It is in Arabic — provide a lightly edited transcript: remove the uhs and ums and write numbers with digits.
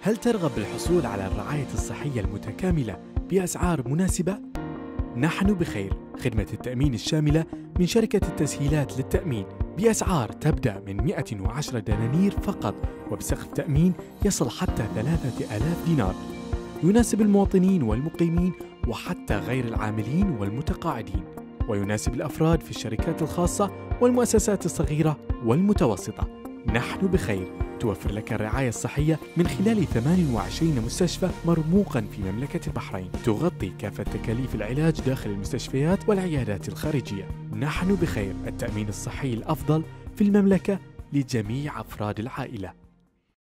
هل ترغب بالحصول على الرعاية الصحية المتكاملة بأسعار مناسبة؟ نحن بخير، خدمة التأمين الشاملة من شركة التسهيلات للتأمين بأسعار تبدأ من 110 دنانير فقط، وبسقف تأمين يصل حتى 3000 دينار، يناسب المواطنين والمقيمين وحتى غير العاملين والمتقاعدين، ويناسب الأفراد في الشركات الخاصة والمؤسسات الصغيرة والمتوسطة. نحن بخير توفر لك الرعاية الصحية من خلال 28 مستشفى مرموقا في مملكة البحرين، تغطي كافة تكاليف العلاج داخل المستشفيات والعيادات الخارجية. نحن بخير، التأمين الصحي الأفضل في المملكة لجميع أفراد العائلة.